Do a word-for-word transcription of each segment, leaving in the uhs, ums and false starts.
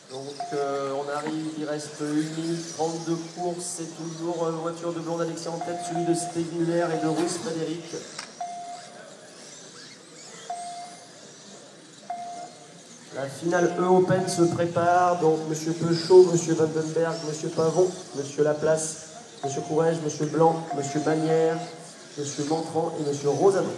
Donc euh, on arrive, il reste une minute trente de course, c'est toujours euh, voiture de Blonde Alexis en tête, celui de Steve Muller et de Russe Frédéric. La finale E-Open se prépare, donc M. Peuchot, M. Vandenberg, M. Pavon, M. Laplace, M. Courrèges, M. Blanc, M. Bagnères, M. Montrand et M. Rosadon.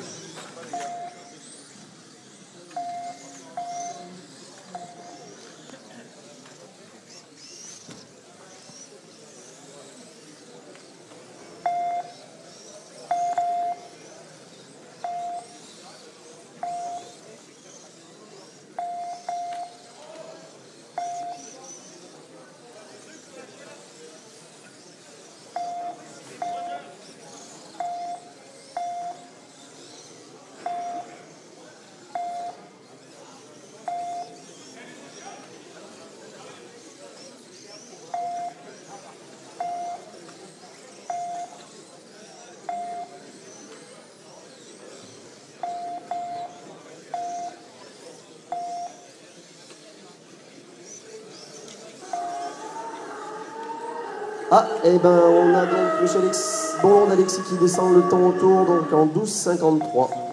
Ah, et eh ben on a donc M. Alex... Blonde Alexis qui descend le temps autour, donc en douze cinquante-trois.